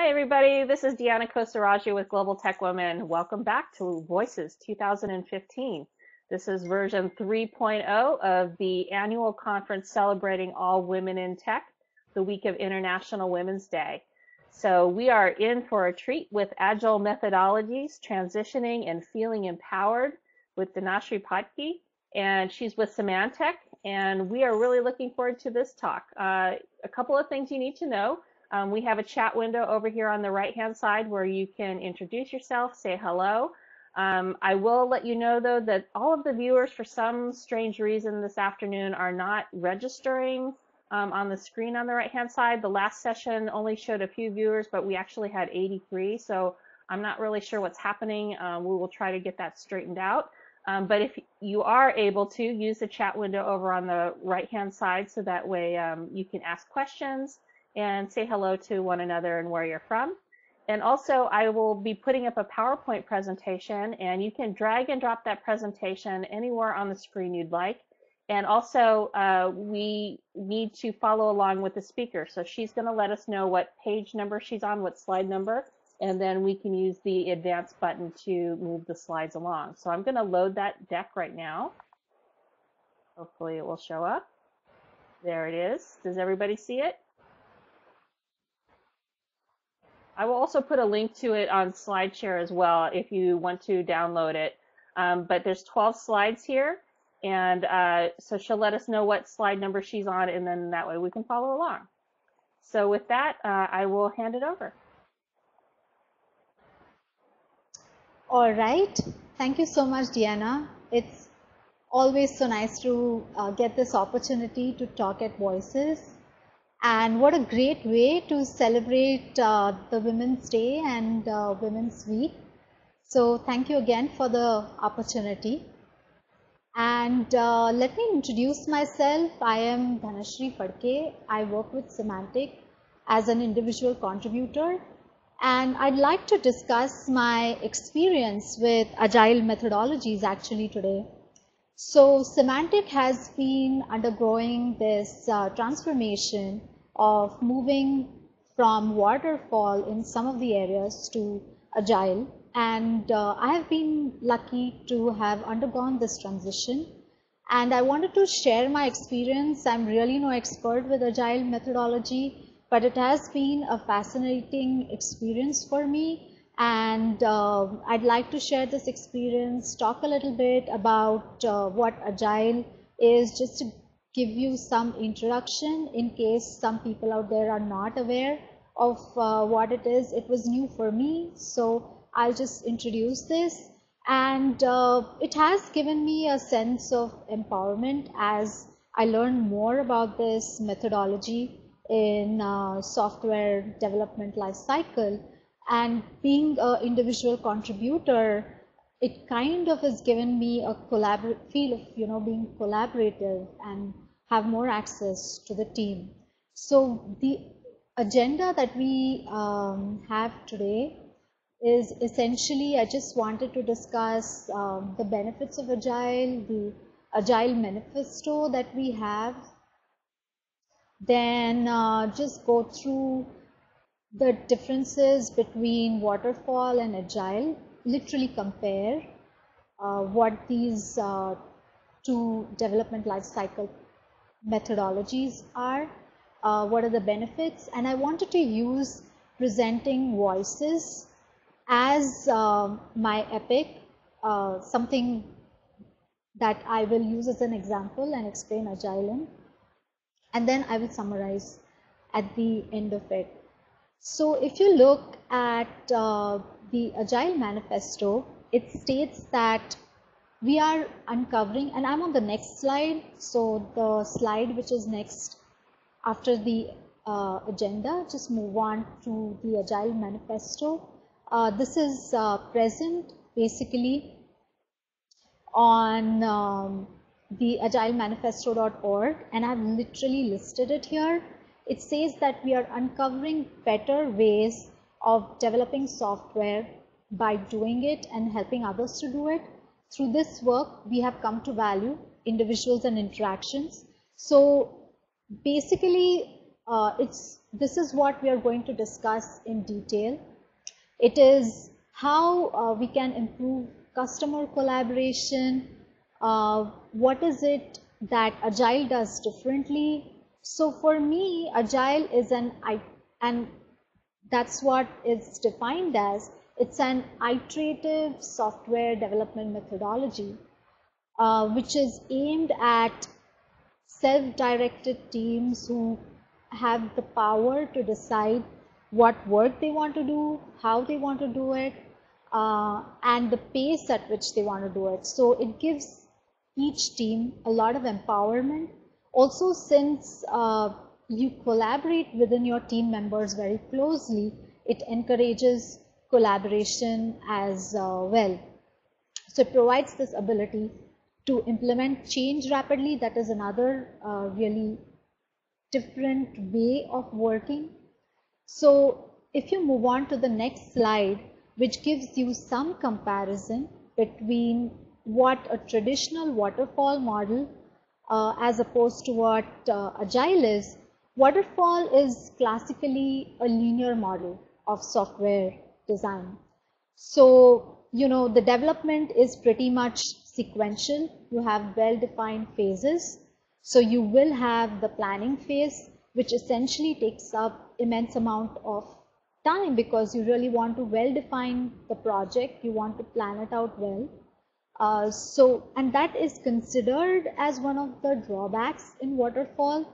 Hi, everybody. This is Deanna Kosaraju with Global Tech Women. Welcome back to Voices 2015. This is version 3.0 of the annual conference celebrating all women in tech, the week of International Women's Day. So we are in for a treat with agile methodologies, transitioning and feeling empowered with Dinashri Patki, and she's with Symantec, and we are really looking forward to this talk. A couple of things you need to know. We have a chat window over here on the right-hand side where you can introduce yourself, say hello. I will let you know, though, that all of the viewers, for some strange reason this afternoon, are not registering on the screen on the right-hand side. The last session only showed a few viewers, but we actually had 83, so I'm not really sure what's happening. We will try to get that straightened out. But if you are able to, use the chat window over on the right-hand side so that way you can ask questions and say hello to one another and where you're from. And also, I will be putting up a PowerPoint presentation, and you can drag and drop that presentation anywhere on the screen you'd like. And also, we need to follow along with the speaker. So she's going to let us know what page number she's on, what slide number, and then we can use the advance button to move the slides along. So I'm going to load that deck right now. Hopefully it will show up. There it is. Does everybody see it? I will also put a link to it on SlideShare as well if you want to download it. But there's 12 slides here, and so she'll let us know what slide number she's on, and then that way we can follow along. So with that, I will hand it over. All right. Thank you so much, Deanna. It's always so nice to get this opportunity to talk at Voices. And what a great way to celebrate the Women's Day and Women's Week. So thank you again for the opportunity. And let me introduce myself. I am Dhanashri Phadke. I work with Symantec as an individual contributor. And I'd like to discuss my experience with agile methodologies actually today. So Symantec has been undergoing this transformation of moving from waterfall in some of the areas to agile, and I have been lucky to have undergone this transition, and I wanted to share my experience. I'm really no expert with agile methodology, but it has been a fascinating experience for me, and I'd like to share this experience, talk a little bit about what agile is, just to give you some introduction in case some people out there are not aware of what it is. It was new for me, so I'll just introduce this. And it has given me a sense of empowerment as I learn more about this methodology in software development life cycle. And being an individual contributor, it kind of has given me a feel of being collaborative and have more access to the team. So the agenda that we have today is essentially, I just wanted to discuss the benefits of agile, the agile manifesto that we have, then just go through the differences between waterfall and agile, literally compare what these two development life cycle methodologies are, what are the benefits, and I wanted to use presenting voices as my epic, something that I will use as an example and explain agile in, and then I will summarize at the end of it. So if you look at the Agile Manifesto, it states that we are uncovering, and I'm on the next slide, so the slide which is next after the agenda, just move on to the Agile Manifesto. This is present basically on the agilemanifesto.org, and I've literally listed it here. It says that we are uncovering better ways of developing software by doing it and helping others to do it. Through this work, we have come to value individuals and interactions. So basically, it's this is what we are going to discuss in detail. It is how we can improve customer collaboration, what is it that Agile does differently. So for me, Agile is and that's what it's defined as. It's an iterative software development methodology, which is aimed at self-directed teams who have the power to decide what work they want to do, how they want to do it, and the pace at which they want to do it. So it gives each team a lot of empowerment. Also, since you collaborate within your team members very closely, it encourages collaboration as well. So it provides this ability to implement change rapidly. That is another really different way of working. So if you move on to the next slide, which gives you some comparison between what a traditional waterfall model as opposed to what Agile is. Waterfall is classically a linear model of software design. So, the development is pretty much sequential. You have well-defined phases. So you will have the planning phase, which essentially takes up immense amount of time because you really want to well define the project. You want to plan it out well. And that is considered as one of the drawbacks in waterfall.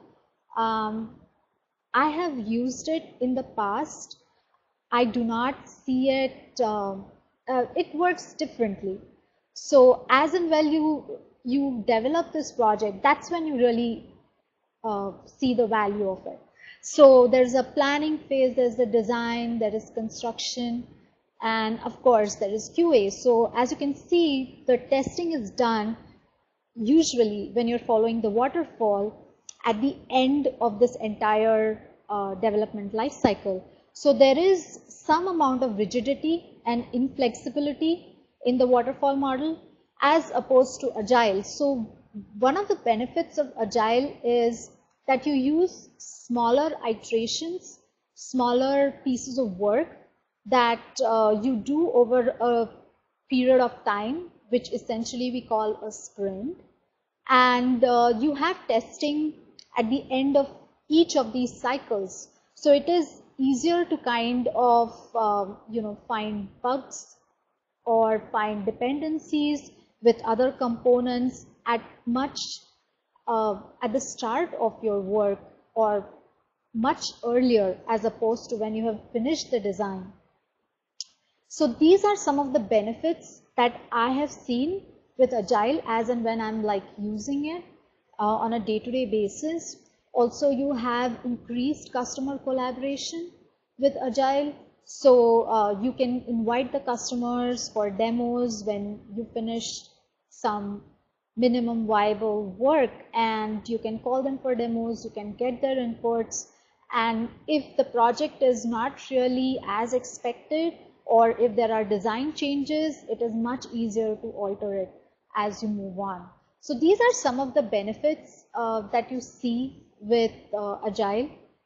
I have used it in the past. I do not see it, it works differently. So as and when you develop this project, that's when you really see the value of it. So there's a planning phase, there's the design, there is construction, and of course there is QA. So as you can see, the testing is done usually when you're following the waterfall at the end of this entire development life cycle. So there is some amount of rigidity and inflexibility in the waterfall model as opposed to Agile. So one of the benefits of Agile is that you use smaller iterations, smaller pieces of work that you do over a period of time, which essentially we call a sprint. And you have testing at the end of each of these cycles. So it is easier to kind of, find bugs or find dependencies with other components at the start of your work or much earlier as opposed to when you have finished the design. So these are some of the benefits that I have seen with Agile as and when I'm using it on a day-to-day basis. Also, you have increased customer collaboration with Agile. So you can invite the customers for demos when you finish some minimum viable work, and you can call them for demos, you can get their inputs. And if the project is not really as expected, or if there are design changes, it is much easier to alter it as you move on. So these are some of the benefits that you see with Agile.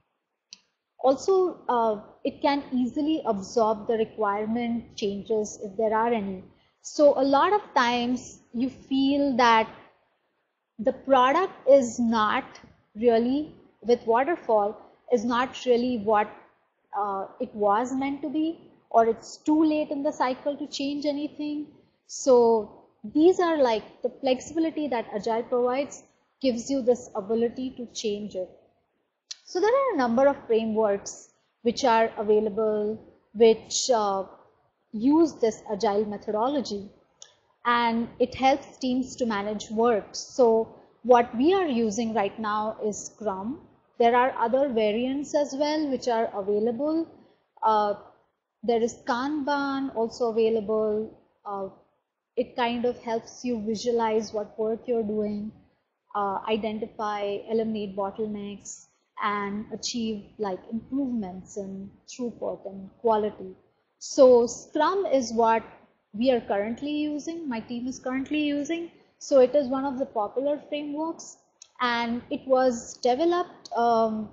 Also, it can easily absorb the requirement changes if there are any. So a lot of times you feel that the product is not really, with waterfall, is not really what it was meant to be, or it's too late in the cycle to change anything. So these are the flexibility that Agile provides, gives you this ability to change it. So there are a number of frameworks which are available, which use this Agile methodology, and it helps teams to manage work. So what we are using right now is Scrum. There are other variants as well which are available. There is Kanban also available. It kind of helps you visualize what work you're doing, identify, eliminate bottlenecks, and achieve improvements in throughput and quality. So Scrum is what we are currently using, my team is currently using. So it is one of the popular frameworks, and it was developed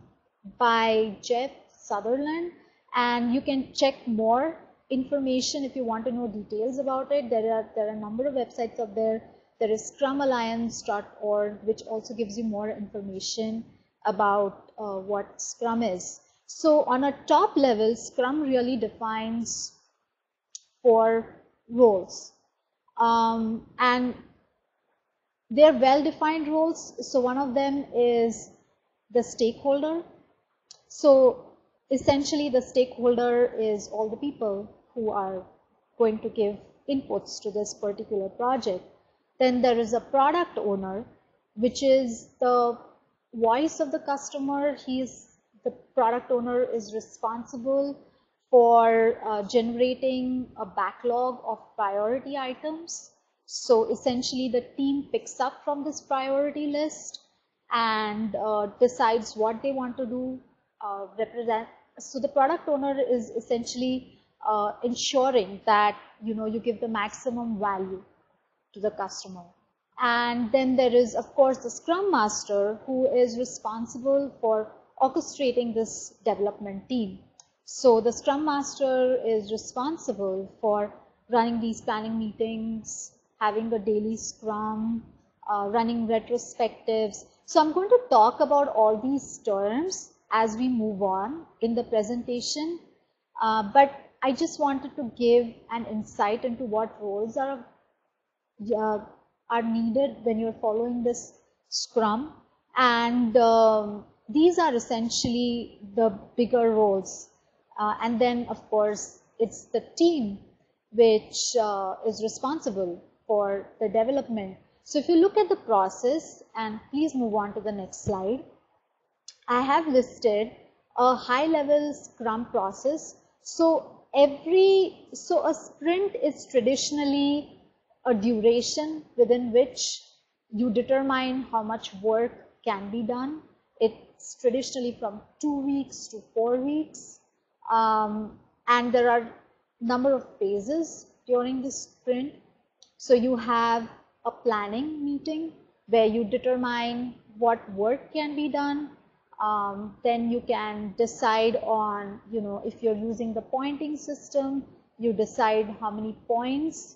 by Jeff Sutherland, and you can check more information if you want to know details about it. There are a number of websites out there. There is scrumalliance.org, which also gives you more information about what Scrum is. So on a top level, Scrum really defines 4 roles, and they're well-defined roles. So one of them is the stakeholder. So essentially the stakeholder is all the people who are going to give inputs to this particular project. Then there is a product owner, which is the voice of the customer. The product owner is responsible for generating a backlog of priority items. So essentially the team picks up from this priority list and decides what they want to do. So the product owner is essentially ensuring that you give the maximum value to the customer. And then there is, of course, the Scrum Master, who is responsible for orchestrating this development team. So the Scrum Master is responsible for running these planning meetings, having a daily Scrum, running retrospectives. So I'm going to talk about all these terms as we move on in the presentation, but I just wanted to give an insight into what roles are needed when you're following this Scrum, and these are essentially the bigger roles, and then of course it's the team which is responsible for the development. So if you look at the process, and please move on to the next slide, I have listed a high-level Scrum process. So a sprint is traditionally a duration within which you determine how much work can be done. It's traditionally from 2 weeks to 4 weeks, and there are number of phases during this sprint. So you have a planning meeting where you determine what work can be done. Then you can decide on, if you're using the pointing system, you decide how many points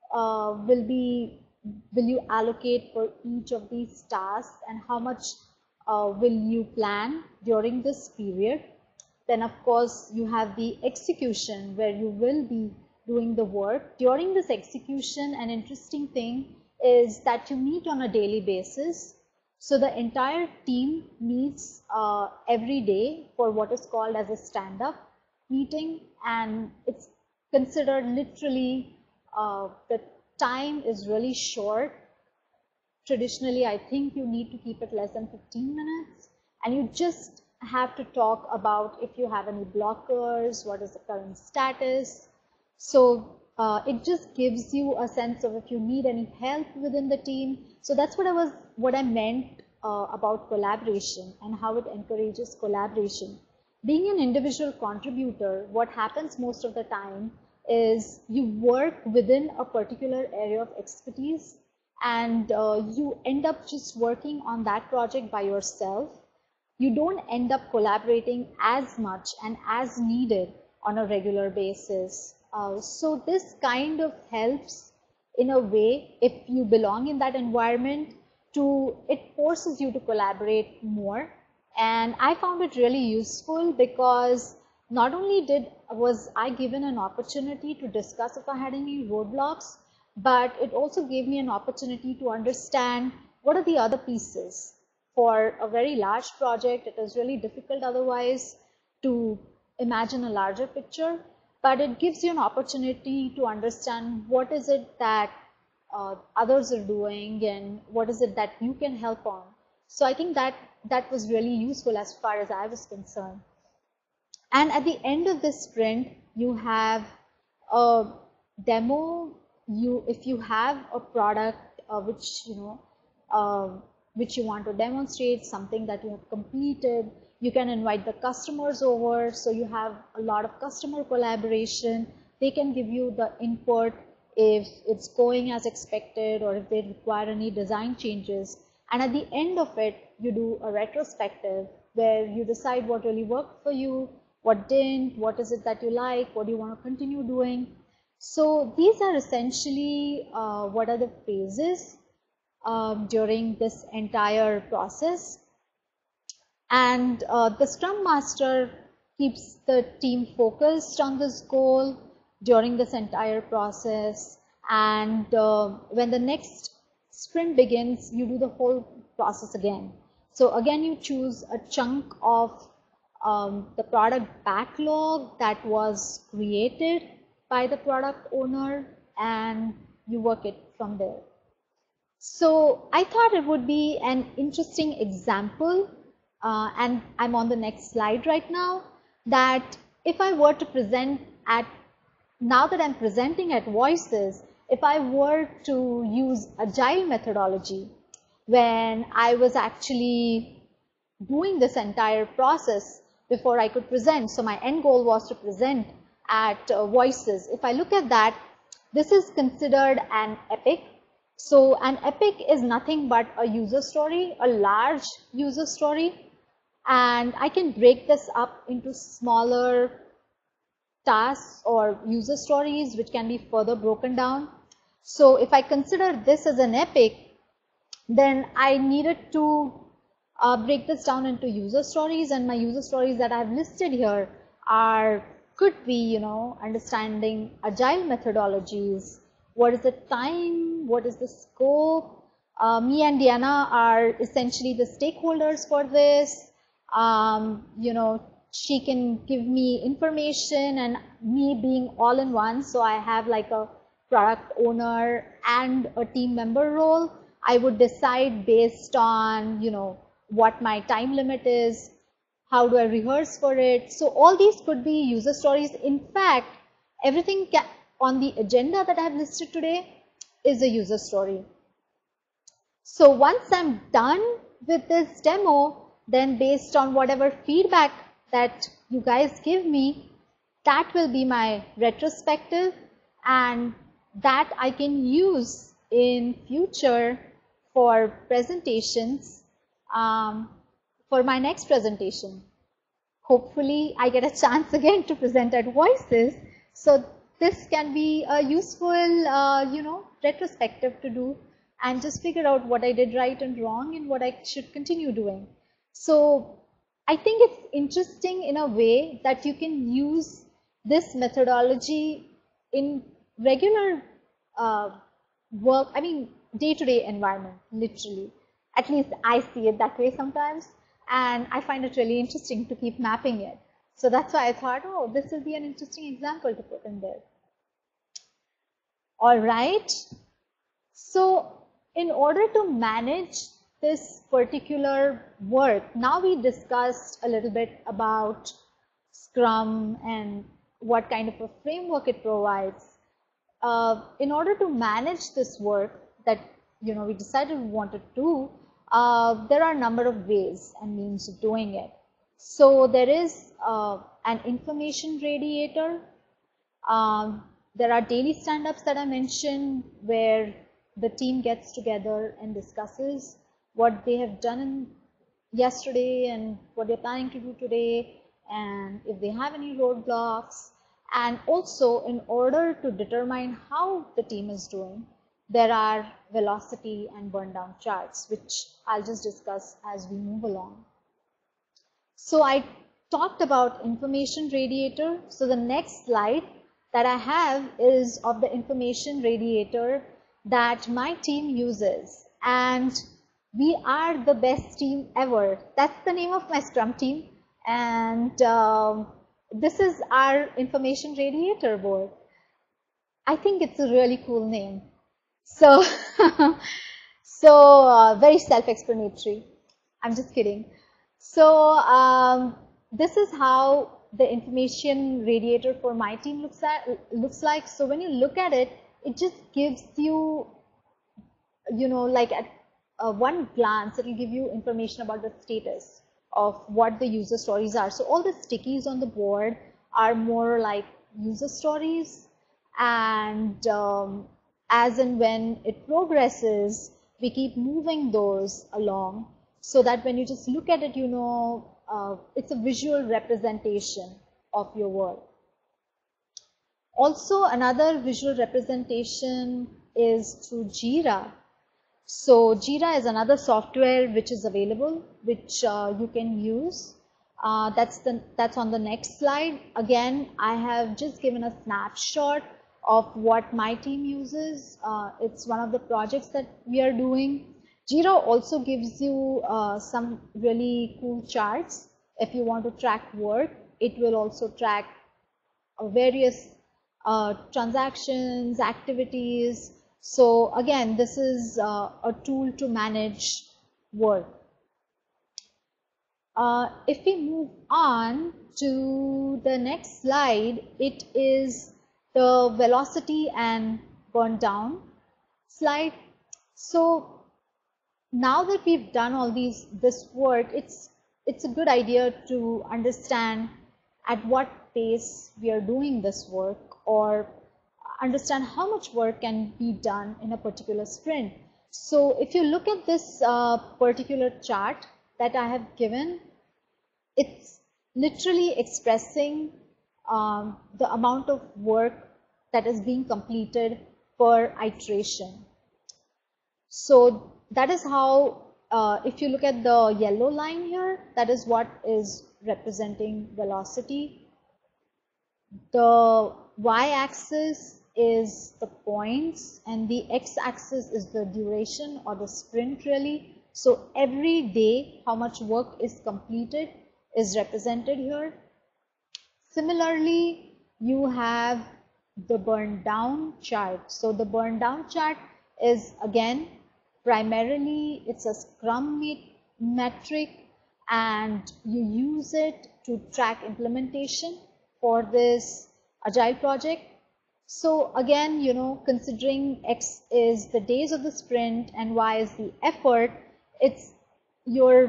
will you allocate for each of these tasks, and how much will you plan during this period. Then of course you have the execution, where you will be doing the work. During this execution, an interesting thing is that you meet on a daily basis. So the entire team meets every day for what is called as a stand-up meeting, and it's considered literally the time is really short. Traditionally, I think you need to keep it less than 15 minutes, and you just have to talk about if you have any blockers, what is the current status. So it just gives you a sense of if you need any help within the team. So that's what I meant about collaboration and how it encourages collaboration. Being an individual contributor, what happens most of the time is you work within a particular area of expertise, and you end up just working on that project by yourself. You don't end up collaborating as much and as needed on a regular basis. So this kind of helps in a way, if you belong in that environment, it forces you to collaborate more. And I found it really useful because not only was I given an opportunity to discuss if I had any roadblocks, but it also gave me an opportunity to understand what are the other pieces. For a very large project, it is really difficult otherwise to imagine a larger picture, but it gives you an opportunity to understand what is it that others are doing and what is it that you can help on. So I think that was really useful as far as I was concerned. And at the end of this sprint, you have a demo. If you have a product which you want to demonstrate, something that you have completed, you can invite the customers over. So you have a lot of customer collaboration. They can give you the input if it's going as expected or if they require any design changes. And at the end of it, you do a retrospective where you decide what really worked for you, what didn't, what is it that you like, what do you want to continue doing. So these are essentially what are the phases during this entire process. And the Scrum Master keeps the team focused on this goal during this entire process. And when the next sprint begins, you do the whole process again. So again, you choose a chunk of the product backlog that was created by the product owner, and you work it from there. So I thought it would be an interesting example, and I'm on the next slide right now, that if I were to present at, now that I'm presenting at Voices, if I were to use agile methodology when I was actually doing this entire process before I could present, so my end goal was to present at Voices. If I look at that, this is considered an epic. So an epic is nothing but a user story, a large user story, and I can break this up into smaller tasks or user stories which can be further broken down. So if I consider this as an epic, then I needed to break this down into user stories, and my user stories that I've listed here could be, understanding agile methodologies. What is the time? What is the scope? Me and Diana are essentially the stakeholders for this. She can give me information, and me being all in one, so I have like a product owner and a team member role. I would decide based on, what my time limit is, how do I rehearse for it. So all these could be user stories. In fact, everything on the agenda that I have listed today is a user story. So once I'm done with this demo, then based on whatever feedback that you guys give me, that will be my retrospective, and that I can use in future for presentations, for my next presentation. Hopefully I get a chance again to present at Voices, so this can be a useful retrospective to do and just figure out what I did right and wrong and what I should continue doing. So I think it's interesting in a way that you can use this methodology in regular work, day-to-day environment, literally. At least I see it that way sometimes, and I find it really interesting to keep mapping it. So that's why I thought, oh, this will be an interesting example to put in there. All right. So in order to manage this particular work, now we discussed a little bit about Scrum and what kind of a framework it provides. In order to manage this work that we decided we wanted to do, there are a number of ways and means of doing it. So there is an information radiator. There are daily stand-ups that I mentioned where the team gets together and discusses what they have done yesterday and what they're planning to do today, and if they have any roadblocks. And also, in order to determine how the team is doing, there are velocity and burn down charts, which I'll just discuss as we move along. So I talked about information radiator. So the next slide that I have is of the information radiator that my team uses. And we are the best team ever. That's the name of my Scrum team. And this is our information radiator board. I think it's a really cool name. So, very self-explanatory. I'm just kidding. So this is how the information radiator for my team looks like. So when you look at it, it just gives you, like at one glance, it will give you information about the status of what the user stories are. So all the stickies on the board are more like user stories, and as and when it progresses, we keep moving those along so that when you just look at it, it's a visual representation of your work. Also, another visual representation is through Jira. So Jira is another software which is available, which you can use. That's on the next slide. Again, I have just given a snapshot of what my team uses. It's one of the projects that we are doing. Jira also gives you some really cool charts. If you want to track work, it will also track various transactions, activities. So again, this is a tool to manage work. If we move on to the next slide, it is the velocity and burn down slide. So now that we've done all this work, it's a good idea to understand at what pace we are doing this work, or understand how much work can be done in a particular sprint. So if you look at this particular chart that I have given, it's literally expressing the amount of work that is being completed per iteration. So that is how, if you look at the yellow line here, that is what is representing velocity. The y-axis is the points, and the x-axis is the duration or the sprint really. So every day how much work is completed is represented here. Similarly, you have the burn down chart. So the burn down chart is, again, primarily it's a Scrum metric, and you use it to track implementation for this agile project. So again, you know, considering X is the days of the sprint and Y is the effort, it's your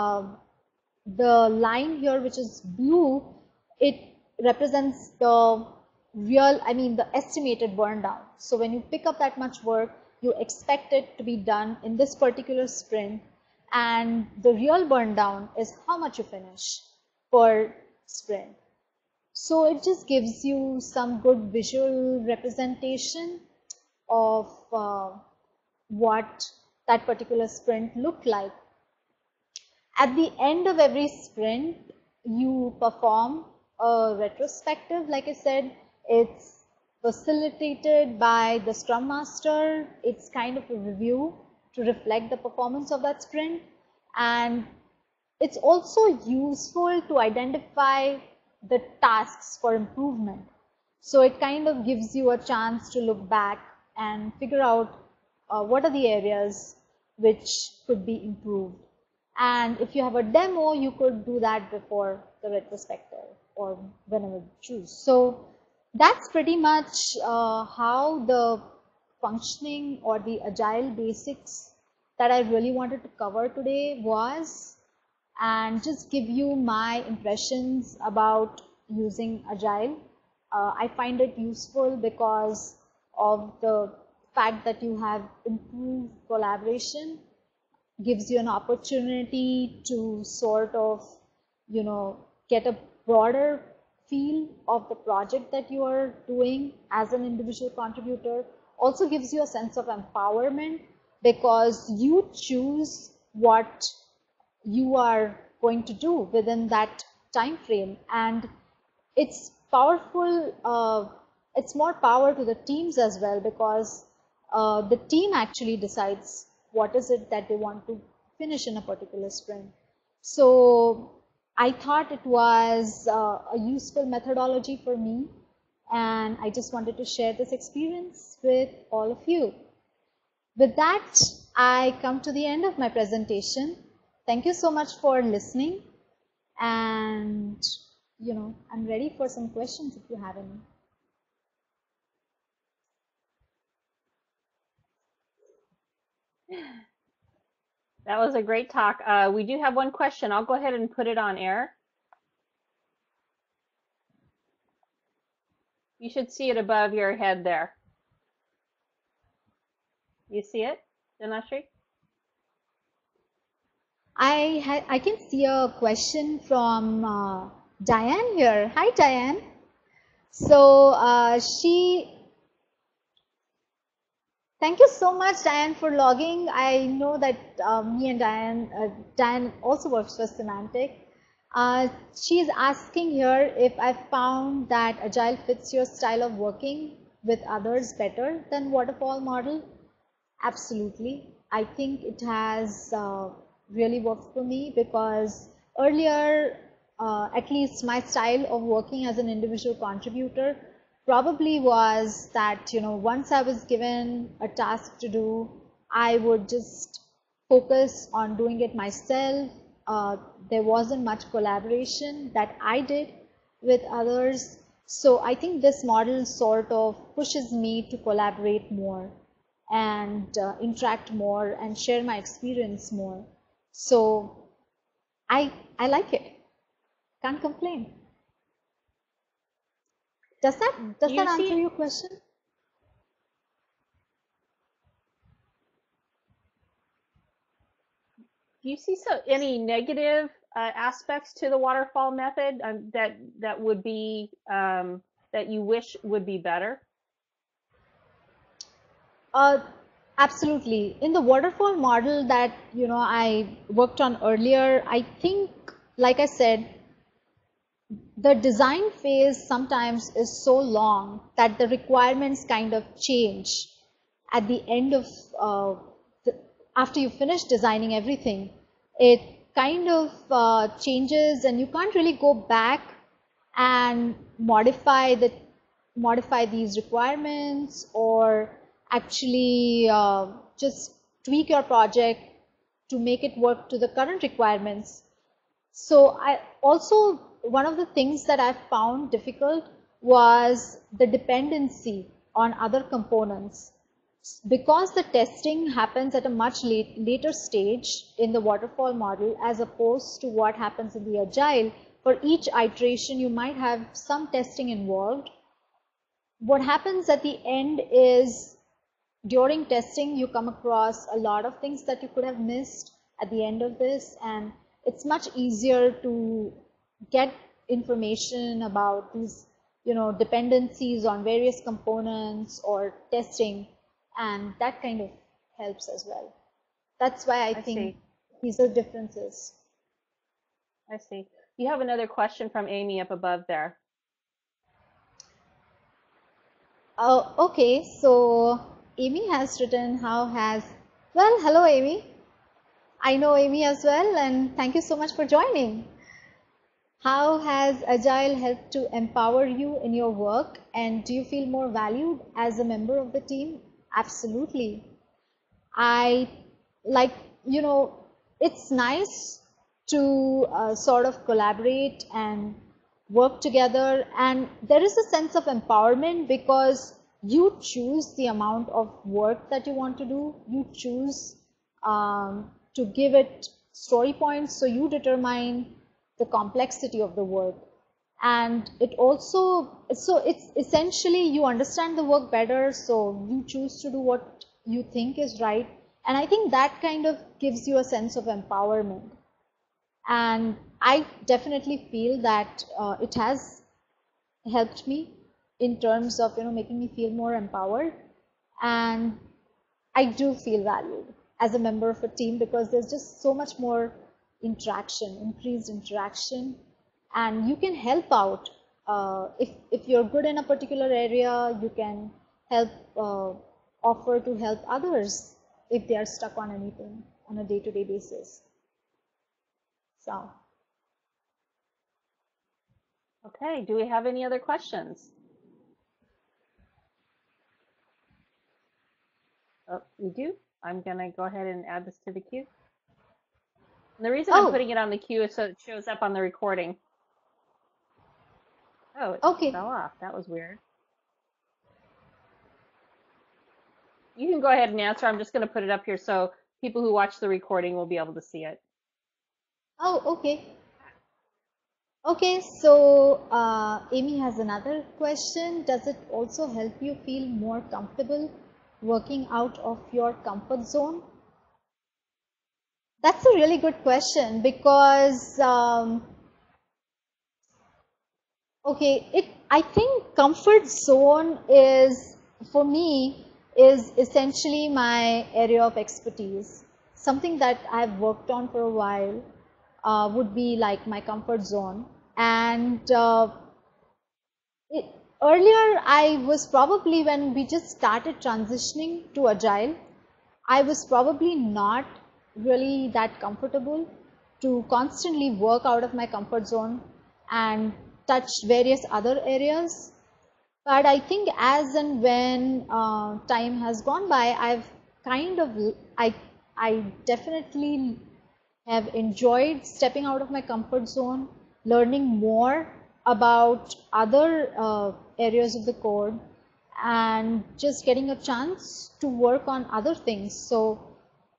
the line here, which is blue, it represents the the estimated burn down. So when you pick up that much work, you expect it to be done in this particular sprint, and the real burn down is how much you finish per sprint. So it just gives you some good visual representation of what that particular sprint looked like. At the end of every sprint, you perform a retrospective. Like I said, it's facilitated by the Scrum Master. It's kind of a review to reflect the performance of that sprint. And it's also useful to identify the tasks for improvement. So it kind of gives you a chance to look back and figure out what are the areas which could be improved. And if you have a demo, you could do that before the retrospective or whenever you choose. So that's pretty much how the functioning or the agile basics that I really wanted to cover today was, and just give you my impressions about using agile. I find it useful because of the fact that you have improved collaboration, gives you an opportunity to sort of, you know, get a broader feel of the project that you are doing as an individual contributor. Also gives you a sense of empowerment because you choose what you are going to do within that time frame, and it's powerful. It's more power to the teams as well, because the team actually decides what is it that they want to finish in a particular sprint. So I thought it was a useful methodology for me, and I just wanted to share this experience with all of you. With that, I come to the end of my presentation. Thank you so much for listening, and you know, I'm ready for some questions if you have any. That was a great talk. We do have one question. I'll go ahead and put it on air. You should see it above your head there. You see it, Dhanashree? I can see a question from Diane here. Hi, Diane. So thank you so much, Diane, for logging. I know that me and Diane also works for Semantic. She's asking here if I found that Agile fits your style of working with others better than waterfall model. Absolutely. I think it has really worked for me because earlier, at least my style of working as an individual contributor probably was that, once I was given a task to do, I would just focus on doing it myself. There wasn't much collaboration that I did with others. So I think this model sort of pushes me to collaborate more and interact more and share my experience more. So I like it. Can't complain. Does Do you that answer see your question? any negative aspects to the waterfall method that would be that you wish would be better? Uh, Absolutely. In the waterfall model that I worked on earlier, I think, like I said, the design phase sometimes is so long that the requirements kind of change at the end of the, after you finish designing everything. It kind of changes, and you can't really go back and modify these requirements or actually just tweak your project to make it work to the current requirements. So I also, one of the things that I found difficult was the dependency on other components. Because the testing happens at a much later stage in the waterfall model as opposed to what happens in the agile, for each iteration you might have some testing involved. What happens at the end is during testing you come across a lot of things that you could have missed at the end of this, and it's much easier to get information about these dependencies on various components or testing, and that kind of helps as well. That's why I I think see. these are differences. I see. You have another question from Amy up above there. Okay, so Amy has written, well, hello Amy. I know Amy as well, and thank you so much for joining. How has Agile helped to empower you in your work, and do you feel more valued as a member of the team? Absolutely. I like, it's nice to sort of collaborate and work together, and there is a sense of empowerment because you choose the amount of work that you want to do. You choose to give it story points, so you determine the complexity of the work. And it also, so it's essentially you understand the work better, so you choose to do what you think is right. And I think that kind of gives you a sense of empowerment. And I definitely feel that it has helped me in terms of making me feel more empowered, and I do feel valued as a member of a team because there's just so much more interaction, increased interaction, and you can help out. If you're good in a particular area, you can help, offer to help others if they are stuck on anything on a day-to-day basis. So, Okay, do we have any other questions? Oh, we do. I'm gonna go ahead and add this to the queue. And the reason I'm oh, putting it on the queue is so it shows up on the recording. Oh, it okay. fell off. That was weird. You can go ahead and answer. I'm just gonna put it up here so people who watch the recording will be able to see it. Oh, okay. Okay, so Amy has another question. Does it also help you feel more comfortable working out of your comfort zone? That's a really good question because okay, I think comfort zone is, for me, is essentially my area of expertise. Something that I've worked on for a while would be like my comfort zone. And it, earlier, I was probably, when we just started transitioning to agile, I was probably not really that comfortable to constantly work out of my comfort zone and touch various other areas. But I think as and when time has gone by, I've kind of, I, I definitely have enjoyed stepping out of my comfort zone, learning more about other areas of the code, and just getting a chance to work on other things. So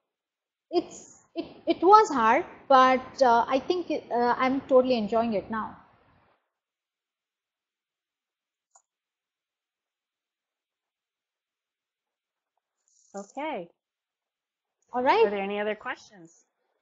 it was hard, but I think I'm totally enjoying it now. Okay. All Are right. there any other questions?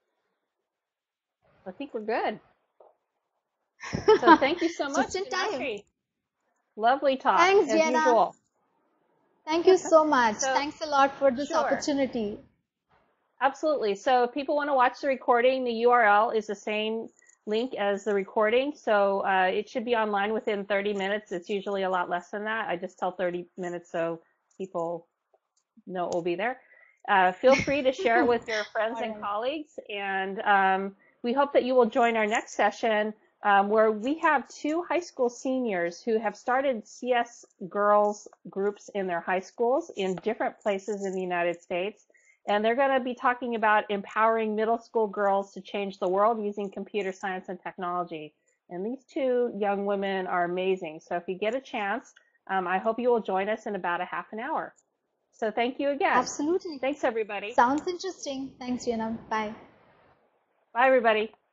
I think we're good. So thank you so much, Just in time. Janashri. Lovely talk, Thanks, as Diana. usual. Thank you so much. So, Thanks a lot for this sure. opportunity. Absolutely. So if people want to watch the recording, the URL is the same link as the recording. So it should be online within 30 minutes. It's usually a lot less than that. I just tell 30 minutes so people know it will be there. Feel free to share it with your friends All and right. colleagues. And we hope that you will join our next session where we have two high school seniors who have started CS girls groups in their high schools in different places in the United States. And they're going to be talking about empowering middle school girls to change the world using computer science and technology. And these two young women are amazing. So if you get a chance, I hope you will join us in about a half an hour. So thank you again. Absolutely. Thanks, everybody. Sounds interesting. Thanks, Diana. Bye. Bye, everybody.